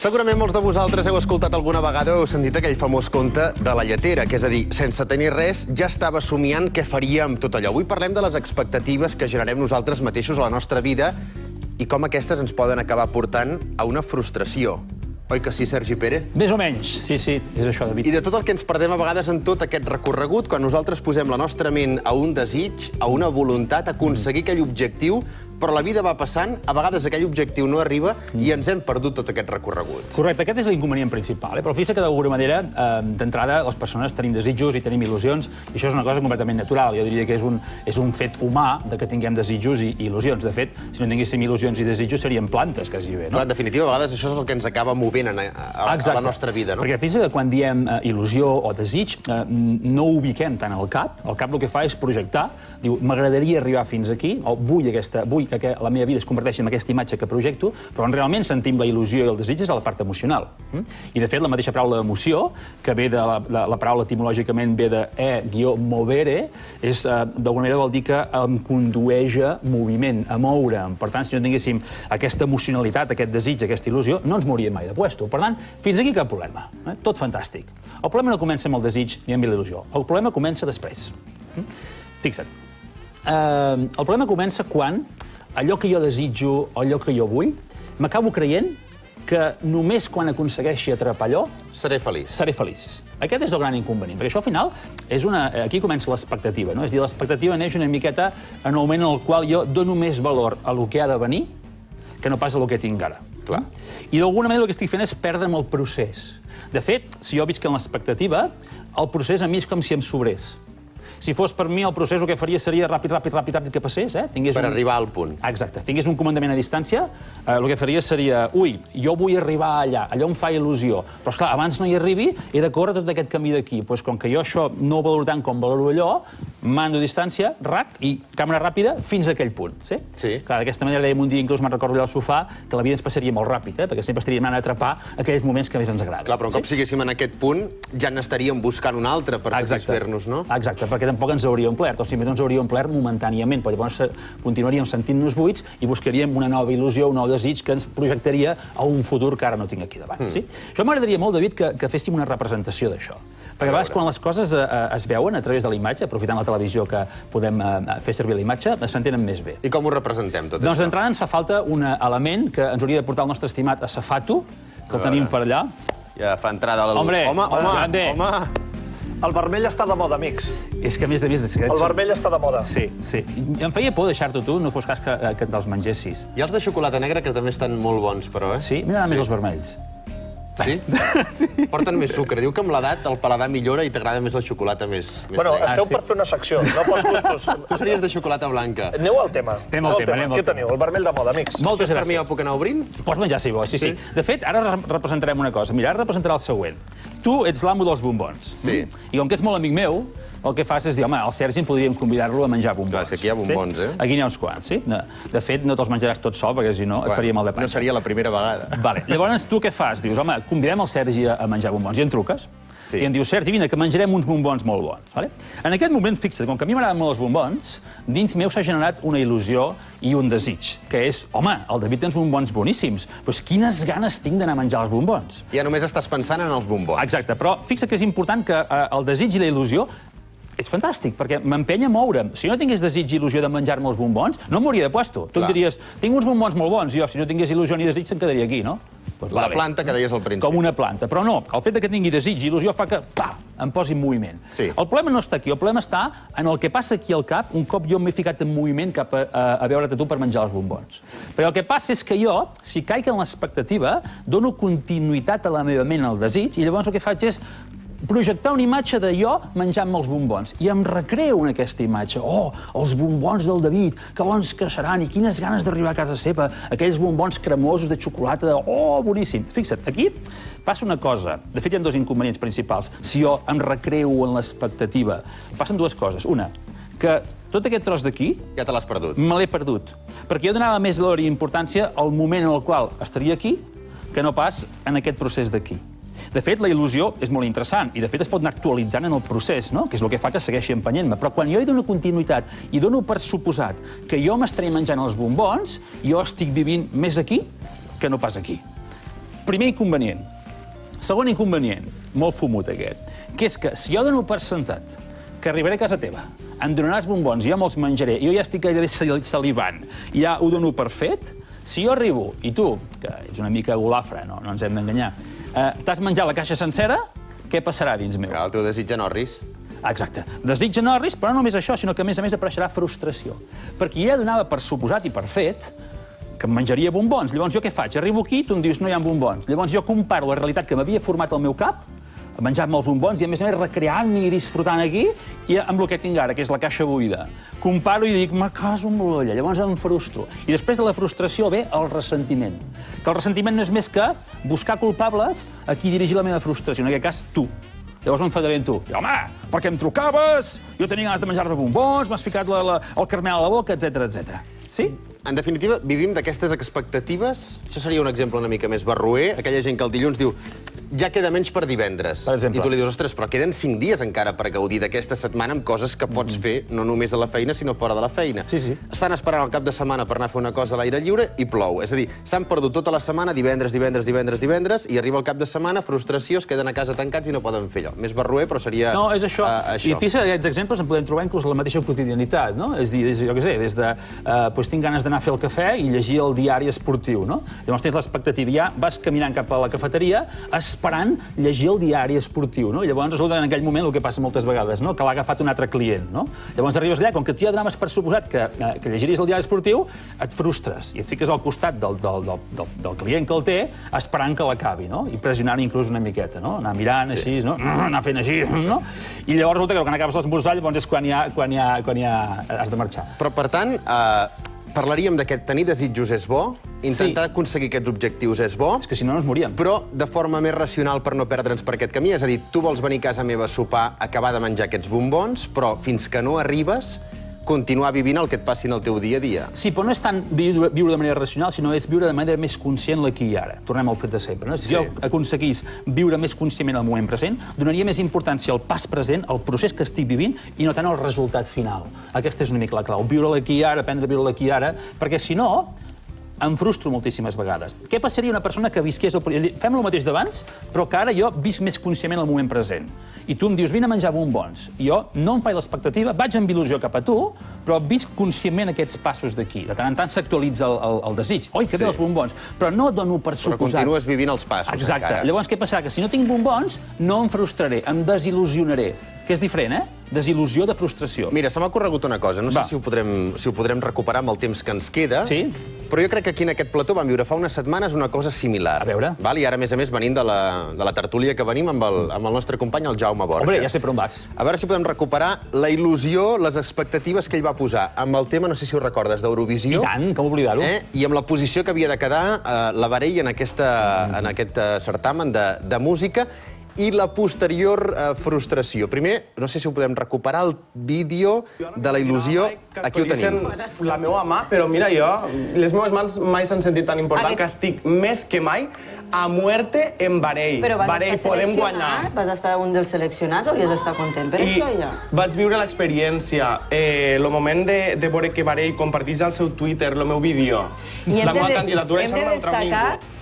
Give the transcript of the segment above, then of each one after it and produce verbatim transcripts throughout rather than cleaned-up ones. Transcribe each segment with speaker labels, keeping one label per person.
Speaker 1: Segurament molts de vosaltres heu escoltat alguna vegada o heu sentit aquell famós conte de la lletera, que és a dir, sense tenir res, ja estava somiant què faria amb tot allò. Avui parlem de les expectatives que generem nosaltres mateixos a la nostra vida i com aquestes ens poden acabar portant a una frustració. Oi que sí, Sergi Pérez?
Speaker 2: Més o menys, sí, sí, és això, David.
Speaker 1: I de tot el que ens perdem a vegades en tot aquest recorregut, quan nosaltres posem la nostra ment a un desig, a una voluntat, a aconseguir aquell objectiu, però la vida va passant, a vegades aquell objectiu no arriba i ens hem perdut tot aquest recorregut.
Speaker 2: Correcte, aquest és l'inconvenient principal, eh? Però fixa que d'alguna manera, eh, d'entrada, les persones tenim desitjos i tenim il·lusions, i això és una cosa completament natural. Jo diria que és un, és un fet humà de que tinguem desitjos i il·lusions. De fet, si no tinguéssim il·lusions i desitjos, serien plantes, quasi bé, no?
Speaker 1: Clar, en definitiva, a vegades això és el que ens acaba movent a, a, a la nostra vida, no?
Speaker 2: Perquè fixa que quan diem eh, il·lusió o desig, eh, no ho ubiquem tant al cap. El cap el que fa és projectar. Diu, m'agradaria arribar fins aquí, o vull, aquesta, vull que la meva vida es converteixi en aquesta imatge que projecto, però on realment sentim la il·lusió i el desig és a la part emocional. I, de fet, la mateixa paraula emoció, que ve de la, la, la paraula etimològicament ve de e-movere, és, eh, d'alguna manera vol dir que em condueix a moviment, a moure'm. Per tant, si no tinguéssim aquesta emocionalitat, aquest desig, aquesta il·lusió, no ens mouríem mai de puesto. Per tant, fins aquí cap problema. Eh? Tot fantàstic. El problema no comença amb el desig ni amb l'il·lusió. El problema comença després. Fixa't. Eh, el problema comença quan allò que jo desitjo, allò que jo vull, m'acabo creient que només quan aconsegueixi atrapar allò...
Speaker 1: Seré feliç.
Speaker 2: Seré feliç. Aquest és el gran inconvenient, perquè això al final és una... Aquí comença l'expectativa, no? És a dir, l'expectativa neix una miqueta en el moment en el qual jo dono més valor a lo que ha de venir que no pas a lo que tinc ara.
Speaker 1: Clar.
Speaker 2: I d'alguna manera el que estic fent és perdre'm el procés. De fet, si jo visc en l'expectativa, el procés a mi és com si em sobrés. Si fos per mi, el procés el que faria seria ràpid, ràpid, ràpid, ràpid que passés, eh? Tingués
Speaker 1: per
Speaker 2: un...
Speaker 1: arribar al punt.
Speaker 2: Exacte. Tingués un comandament a distància, eh, el que faria seria, ui, jo vull arribar allà, allò em fa il·lusió, però esclar, abans no hi arribi, he de córrer tot aquest camí d'aquí. Pues, com que jo això no ho valoro tant com valoro allò, mando distància, rac, i càmera ràpida fins a aquell punt. Sí?
Speaker 1: Sí.
Speaker 2: Clar, d'aquesta manera dèiem un dia, inclús me'n recordo allà al sofà, que la vida ens passaria molt ràpid, eh? Perquè sempre estaríem anant a atrapar aquells moments que més ens agraden.
Speaker 1: Clar, però un cop
Speaker 2: sí?
Speaker 1: siguéssim en aquest punt, ja n'estaríem buscant un altre per satisfer-nos, no?
Speaker 2: Exacte, perquè tampoc ens hauria omplert, o sigui, no ens hauria omplert momentàniament, però llavors continuaríem sentint-nos buits i buscaríem una nova il·lusió, un nou desig que ens projectaria a un futur que ara no tinc aquí davant. Mm. Sí? Això m'agradaria molt, David, que, que féssim una representació d'això. Perquè a vegades, quan les coses eh, es veuen a través de la imatge, aprofitant la televisió que podem eh, fer servir la imatge, s'entenen més bé.
Speaker 1: I com ho representem, tot
Speaker 2: doncs,
Speaker 1: això?
Speaker 2: Doncs d'entrada ens fa falta un element que ens hauria de portar el nostre estimat Asafato, que el tenim per allà.
Speaker 1: Ja fa entrada a la luz.
Speaker 2: Hombre,
Speaker 1: home, home,
Speaker 2: grande.
Speaker 1: home.
Speaker 3: El vermell està de moda, amics.
Speaker 2: És que, a més a més...
Speaker 3: El vermell està de moda.
Speaker 2: Sí, sí. Em feia por deixar-t'ho tu, no fos cas que, que te'ls mengessis.
Speaker 1: Hi ha els de xocolata negra, que també estan molt bons, però, eh?
Speaker 2: Sí? M'agraden més els vermells.
Speaker 1: Sí? Sí. Porten més sucre. Diu que amb l'edat el paladar millora i t'agrada més la xocolata més, més
Speaker 3: Bueno,
Speaker 1: negra.
Speaker 3: esteu
Speaker 2: Ah, sí?
Speaker 3: per fer una secció, no pels gustos.
Speaker 1: Tu series de xocolata blanca.
Speaker 3: Aneu al tema.
Speaker 2: Anem al
Speaker 3: Aneu
Speaker 2: tema, anem al
Speaker 3: Què teniu? El vermell de moda, amics.
Speaker 2: Moltes
Speaker 1: Per mi ja
Speaker 2: gràcies.
Speaker 1: ho puc anar obrint?
Speaker 2: Pots menjar, si vols, sí, sí. De fet, ara re- representarem una cosa. Mira, ara representarà el següent. Tu ets l'amo dels bombons.
Speaker 1: Sí.
Speaker 2: Mm? I com que és molt amic meu, el que fas és dir, home, al Sergi en podríem convidar-lo a menjar bombons.
Speaker 1: Clar, és que aquí hi ha bombons, eh?
Speaker 2: Aquí n'hi ha uns quants, sí. De, de fet, no te'ls menjaràs tots sol, perquè si no et faria mal de panxa.
Speaker 1: No seria la primera vegada.
Speaker 2: Vale. Llavors, tu què fas? Dius, home, convidem el Sergi a menjar bombons. I en truques.
Speaker 1: Sí.
Speaker 2: I em dius, Sergi, vine, que menjarem uns bombons molt bons. Vale? En aquest moment, fixa't, com que a mi m'agraden molt els bombons, dins meu s'ha generat una il·lusió i un desig, que és, home, el David té uns bombons boníssims, però quines ganes tinc d'anar a menjar els bombons.
Speaker 1: Ja només estàs pensant en els bombons.
Speaker 2: Exacte, però fixa't que és important que eh, el desig i la il·lusió és fantàstic, perquè m'empenya a moure'm. Si no tingués desig i il·lusió de menjar-me els bombons, no m'hauria de puesto. Tu em diries, tinc uns bombons molt bons, i jo, si no tingués il·lusió ni desig, se'm quedaria aquí, no? Pues
Speaker 1: La
Speaker 2: vale.
Speaker 1: planta que deies al principi.
Speaker 2: Com una planta. Però no, el fet que tingui desig i il·lusió fa que, pa, em posi en moviment.
Speaker 1: Sí.
Speaker 2: El problema no està aquí, el problema està en el que passa aquí al cap un cop jo m'he ficat en moviment cap a, a, a veure't a tu per menjar els bombons. Però el que passa és que jo, si caic en l'expectativa, dono continuïtat a la meva ment al desig, i llavors el que faig és projectar una imatge de jo menjant-me els bombons. I em recreo en aquesta imatge. Oh, els bombons del David, que bons que seran, i quines ganes d'arribar a casa seva, aquells bombons cremosos de xocolata, de... oh, boníssim. Fixa't, aquí passa una cosa. De fet, hi ha dos inconvenients principals. Si jo em recreo en l'expectativa, passen dues coses. Una, que tot aquest tros d'aquí...
Speaker 1: Ja te l'has perdut.
Speaker 2: Me l'he perdut. Perquè jo donava més valor i importància al moment en el qual estaria aquí que no pas en aquest procés d'aquí. De fet, la il·lusió és molt interessant i, de fet, es pot anar actualitzant en el procés, no? Que és el que fa que segueixi empenyent-me. Però quan jo hi dono continuïtat i dono per suposat que jo m'estaré menjant els bombons, jo estic vivint més aquí que no pas aquí. Primer inconvenient. Segon inconvenient, molt fumut aquest, que és que si jo dono per sentat que arribaré a casa teva, em donaràs bombons, jo me'ls menjaré, jo ja estic gairebé salivant, ja ho dono per fet, si jo arribo, i tu, que ets una mica golafre, no, no ens hem d'enganyar, eh, t'has menjat la caixa sencera, què passarà dins meu?
Speaker 1: El teu desig de Norris.
Speaker 2: Exacte. Desig Norris, però no només això, sinó que a més a més apareixerà frustració. Perquè ja donava per suposat i per fet que em menjaria bombons. Llavors jo què faig? Arribo aquí, tu em dius no hi ha bombons. Llavors jo comparo la realitat que m'havia format al meu cap, menjant molts bombons i, a més a més, recreant-me i disfrutant aquí, i amb el que tinc ara, que és la caixa buida. Comparo i dic, me caso amb l'olla, llavors em frustro. I després de la frustració ve el ressentiment. Que el ressentiment no és més que buscar culpables a qui dirigir la meva frustració, en aquest cas, tu. Llavors m'enfadaré amb tu. I, home, per què em trucaves? Jo tenia ganes de menjar-me bombons, m'has ficat la, la, el carmel a la boca, etcètera, etcètera. Sí?
Speaker 1: En definitiva, vivim d'aquestes expectatives. Això seria un exemple una mica més barroer. Aquella gent que el dilluns diu ja queda menys per divendres.
Speaker 2: Per exemple.
Speaker 1: I tu li dius, ostres, però queden cinc dies encara per gaudir d'aquesta setmana amb coses que pots fer no només a la feina, sinó fora de la feina.
Speaker 2: Sí, sí.
Speaker 1: Estan esperant el cap de setmana per anar a fer una cosa a l'aire lliure i plou. És a dir, s'han perdut tota la setmana, divendres, divendres, divendres, divendres, i arriba el cap de setmana, frustració, es queden a casa tancats i no poden fer allò. Més barroer, però seria...
Speaker 2: No, és això.
Speaker 1: Uh, això.
Speaker 2: I fixa't, aquests exemples en podem trobar inclús a la mateixa quotidianitat, no? És a dir, jo què sé, des de... Uh, doncs tinc ganes d'anar a fer el cafè i llegir el diari esportiu, no? Llavors tens l'expectativa, ja vas caminant cap a la cafeteria esperant llegir el diari esportiu, no? Llavors resulta en aquell moment el que passa moltes vegades, no? Que l'ha agafat un altre client, no? Llavors arribes allà, com que tu ja donaves per suposat que, que llegiries el diari esportiu, et frustres i et fiques al costat del, del, del, del, del client que el té esperant que l'acabi, no? I pressionant inclús una miqueta, no? Anar mirant així, no? Anar fent així, no? I llavors resulta que quan acabes l'esmorzar, llavors és quan ja, quan ja, quan ja has de marxar.
Speaker 1: Però, per tant, eh, parlaríem d'aquest tenir desitjos és bo, intentar
Speaker 2: Sí.
Speaker 1: aconseguir aquests objectius és bo,
Speaker 2: És que si no, no ens moríem.
Speaker 1: però de forma més racional per no perdre'ns per aquest camí. És a dir, tu vols venir a casa meva a sopar, acabar de menjar aquests bombons, però fins que no arribes, continuar vivint el que et passi en el teu dia a dia.
Speaker 2: Sí, però no és tant viure, viure de manera racional, sinó és viure de manera més conscient l'aquí i ara. Tornem al fet de sempre, no? Si
Speaker 1: Sí.
Speaker 2: jo aconseguís viure més conscientment el moment present, donaria més importància al pas present, al procés que estic vivint, i no tant al resultat final. Aquesta és una mica la clau. Viure l'aquí i ara, aprendre a viure l'aquí i ara, perquè si no, em frustro moltíssimes vegades. Què passaria una persona que visqués... El... Fem el mateix d'abans, però que ara jo visc més conscientment el moment present. I tu em dius, vine a menjar bombons. I jo no em faig l'expectativa, vaig amb il·lusió cap a tu, però visc conscientment aquests passos d'aquí. De tant en tant s'actualitza el, el, el desig. Oi, que
Speaker 1: Sí.
Speaker 2: bé els bombons. Però no dono per
Speaker 1: Però
Speaker 2: suposat.
Speaker 1: continues vivint els passos.
Speaker 2: Exacte.
Speaker 1: encara.
Speaker 2: Llavors, què passarà? Que si no tinc bombons, no em frustraré, em desil·lusionaré. Que és diferent, eh? Desil·lusió de frustració.
Speaker 1: Mira, se m'ha corregut una cosa. No
Speaker 2: Va.
Speaker 1: sé si ho, podrem, si ho podrem recuperar amb el temps que ens queda,
Speaker 2: Sí.
Speaker 1: però jo crec que aquí en aquest plató vam viure fa unes setmanes una cosa similar.
Speaker 2: A veure.
Speaker 1: Val? I ara, a més a més, venint de la, de la tertúlia que venim amb el, amb el nostre company, el Jaume Borja.
Speaker 2: Hombre, ja sé per on vas.
Speaker 1: A veure si podem recuperar la il·lusió, les expectatives que ell va posar amb el tema, no sé si ho recordes, d'Eurovisió.
Speaker 2: I tant, com oblidar-ho.
Speaker 1: Eh? I amb la posició que havia de quedar eh, la Varell en, aquesta, en aquest eh, certamen de, de música i la posterior eh, frustració. Primer, no sé si ho podem recuperar, el vídeo de la il·lusió. Aquí ho tenim.
Speaker 4: La meva mà, però mira, jo, les meves mans mai s'han sentit tan important
Speaker 5: Aquest-
Speaker 4: que estic més que mai a muerte en Varell.
Speaker 5: Però vas
Speaker 4: Varell,
Speaker 5: estar
Speaker 4: podem
Speaker 5: seleccionat?
Speaker 4: guanyar.
Speaker 5: Vas estar un dels seleccionats? Hauries d'estar content per això, ja?
Speaker 4: vaig viure l'experiència, eh, el moment de, de veure que Varell compartís al seu Twitter el meu vídeo,
Speaker 5: I hem
Speaker 4: la meva
Speaker 5: de,
Speaker 4: candidatura,
Speaker 5: hem
Speaker 4: això
Speaker 5: de
Speaker 4: no em trau
Speaker 5: destacar...
Speaker 4: ningú.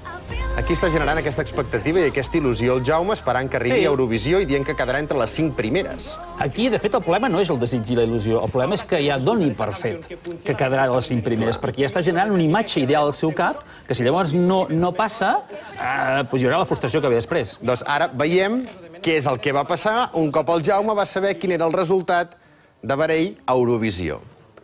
Speaker 1: Aquí està generant aquesta expectativa i aquesta il·lusió el Jaume, esperant que arribi
Speaker 2: Sí.
Speaker 1: a Eurovisió i dient que quedarà entre les cinc primeres.
Speaker 2: Aquí, de fet, el problema no és el desig i la il·lusió. El problema és que ja doni per fet que quedarà a les cinc primeres, perquè ja està generant una imatge ideal al seu cap, que si llavors no, no passa, eh, doncs hi haurà la frustració que ve després.
Speaker 1: Doncs ara veiem què és el que va passar un cop el Jaume va saber quin era el resultat de Varell a Eurovisió.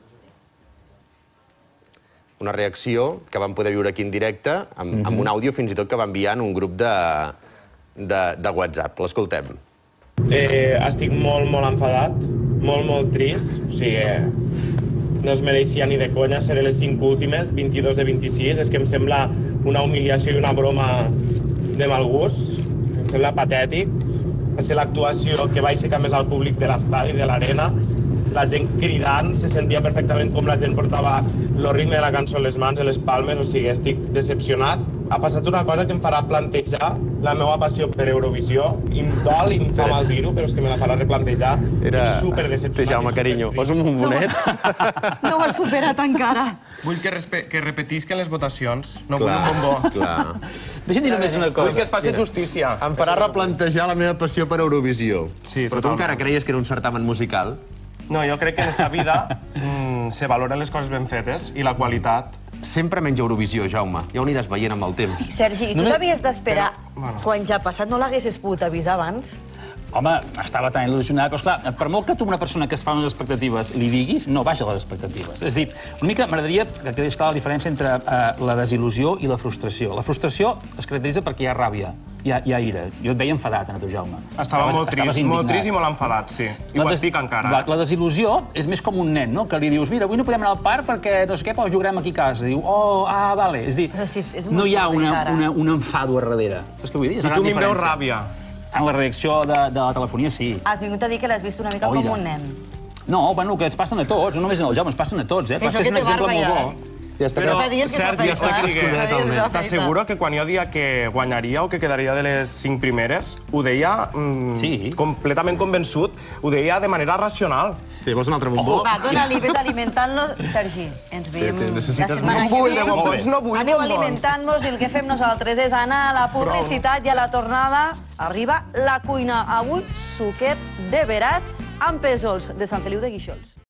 Speaker 1: Una reacció que vam poder viure aquí en directe, amb, amb un àudio fins i tot que va enviar en un grup de, de, de WhatsApp. L'escoltem.
Speaker 4: Eh, estic molt, molt enfadat, molt, molt trist. O sigui, eh, no es mereixia ni de conya ser de les cinc últimes, vint-i-dos de vint-i-sis. És que em sembla una humiliació i una broma de mal gust. Em sembla patètic. Va ser l'actuació que va aixecar més al públic de l'estadi, de l'arena. la gent cridant, se sentia perfectament com la gent portava el ritme de la cançó a les mans, a les palmes, o sigui, estic decepcionat. Ha passat una cosa que em farà plantejar la meva passió per Eurovisió. Em dol i em fa mal dir-ho, però és que me la farà replantejar.
Speaker 1: Era...
Speaker 4: Estic superdecepcionat.
Speaker 1: Té Jaume, carinyo, posa'm un bombonet.
Speaker 5: No ho has superat encara.
Speaker 6: Vull que, que repetisquen les votacions. No vull un bombó.
Speaker 1: Clar.
Speaker 2: Deixa'm dir només una cosa.
Speaker 6: Vull que es faci justícia.
Speaker 1: Em farà replantejar la meva passió per Eurovisió.
Speaker 6: Sí,
Speaker 1: però tu encara creies que era un certamen musical?
Speaker 6: No, jo crec que en esta vida mmm, se valoren les coses ben fetes i la qualitat.
Speaker 1: Sempre menys Eurovisió, Jaume. Ja ho aniràs veient amb el temps.
Speaker 5: Sergi, i tu t'havies d'esperar
Speaker 6: bueno.
Speaker 5: quan ja ha passat? No l'haguessis pogut avisar abans?
Speaker 2: Home, estava tan il·lusionat, però esclar, per molt que tu una persona que es fa unes expectatives li diguis, no baixa les expectatives. És a dir, una mica m'agradaria que quedés clara la diferència entre eh, la desil·lusió i la frustració. La frustració es caracteritza perquè hi ha ràbia, hi ha, hi ha ira. Jo et veia enfadat, a tu, Jaume.
Speaker 6: Estava molt trist, molt trist i molt enfadat, sí. I ho estic encara.
Speaker 2: La, la desil·lusió és més com un nen, no?, que li dius, mira, avui no podem anar al parc perquè no sé què, però jugarem aquí a casa. Diu, oh, ah, vale. És dir,
Speaker 5: sí, és
Speaker 2: no hi ha una, una, un enfado a darrere. Saps què vull dir?
Speaker 6: I tu m'hi veus ràbia.
Speaker 2: En la reacció de, de la telefonia, sí.
Speaker 5: Has vingut a dir que l'has vist una mica
Speaker 2: Oira.
Speaker 5: com un nen.
Speaker 2: No, bueno, que ens passen a tots, no només en el Jaume, ens passen a tots, eh?
Speaker 5: Això
Speaker 2: Però és
Speaker 5: que
Speaker 2: un
Speaker 5: té
Speaker 2: exemple
Speaker 5: barba
Speaker 2: molt
Speaker 5: ja,
Speaker 2: bo.
Speaker 1: Ja està,
Speaker 6: Però,
Speaker 5: Fa dies que
Speaker 6: Sergi,
Speaker 5: s'ha fet,
Speaker 6: estic
Speaker 5: eh?
Speaker 6: t'asseguro que quan jo dia que guanyaria o que quedaria de les cinc primeres, ho deia mm,
Speaker 2: Sí.
Speaker 6: completament convençut, ho deia de manera racional.
Speaker 1: Té, vols un altre bombó?
Speaker 5: Va, dona-li, vés alimentant-lo. Sergi, ens veiem
Speaker 1: Té, té, necessites
Speaker 5: la setmana
Speaker 1: més?
Speaker 5: que
Speaker 6: No vull de
Speaker 5: ve.
Speaker 6: bombons, no vull
Speaker 5: Aneu
Speaker 6: bombons.
Speaker 5: alimentant-vos i el que fem nosaltres és anar a la publicitat i a la tornada arriba la cuina. Avui, suquet de verat amb pèsols de Sant Feliu de Guíxols.